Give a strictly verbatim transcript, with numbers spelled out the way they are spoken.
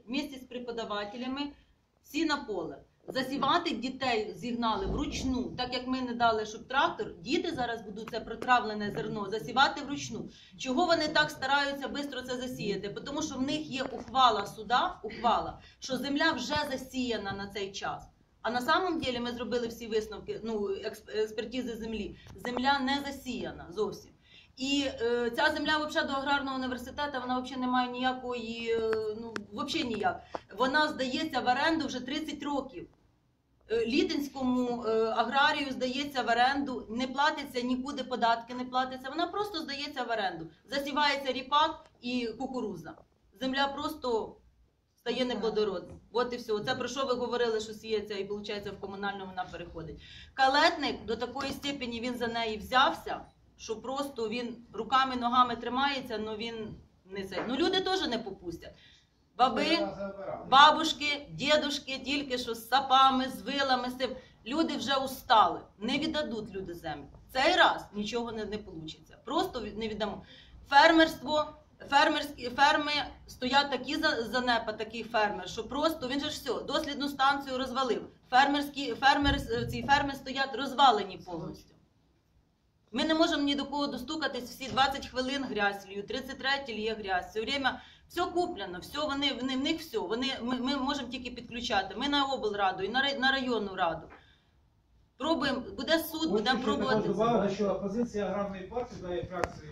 вместе з преподавателями всі на поле. Засівати дітей зігнали вручну, так як ми не дали, щоб трактор, діти зараз будуть це протравлене зерно засівати вручну. Чого вони так стараються швидко це засіяти? Тому що в них є ухвала суда, ухвала, що земля вже засіяна на цей час. А на самом деле ми зробили всі висновки, ну, експертизи землі. Земля не засіяна зовсім. І е, ця земля взагалі до аграрного університету, вона взагалі не має ніякої, е, ну, взагалі ніяк. Вона здається в оренду вже тридцять років. Е, Літинському е, аграрію здається в оренду, не платиться нікуди, податки не платяться, вона просто здається в оренду. Засівається ріпак і кукуруза. Земля просто стає неплодородною. От і все. Це про що ви говорили, що сіється і, виходить, в комунальному вона переходить. Калетник до такої степені він за неї взявся, що просто він руками, ногами тримається, але він не це. Ну люди теж не попустять. Баби, бабушки, дідушки, тільки що з сапами, з вилами, з цим. Люди вже устали. Не віддадуть люди землю. Цей раз нічого не, не вийде. Просто не віддамо. Фермерство, фермерські, ферми стоять такі занепа, такий фермер, що просто, він же ж все, дослідну станцію розвалив. Фермерські, фермер, ці ферми стоять розвалені повністю. Ми не можемо ні до кого достукатись, всі двадцять хвилин грязь льють, тридцять третє лє грязь, все время все куплено, все, вони, вони, в них все, вони, ми, ми можемо тільки підключати, ми на облраду і на, на районну раду. Пробуємо, буде суд, будемо пробувати. Добавити, що опозиція аграрної партії дає фракції